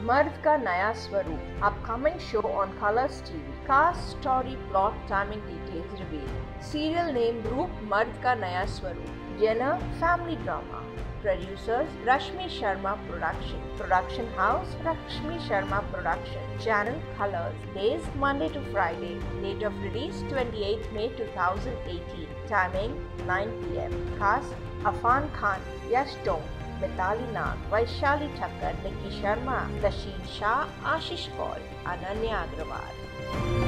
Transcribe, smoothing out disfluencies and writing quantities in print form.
मर्द का नया स्वरूप, upcoming show on Colors TV. Cast, story, plot, timing details revealed. Serial name Roop, मर्द का नया स्वरूप. Genre family drama. Producers Rashmi Sharma Production. Production house Rashmi Sharma Production. Channel Colors. Days Monday to Friday. Date of release 28 May 2018. Timing 9 p.m. Cast Afan Khan, Yash Dong, Mitali Nag, Vaishali Thakkar, Nikki Sharma, Tashin Shah, Ashish Kaul, Ananya Agrawal.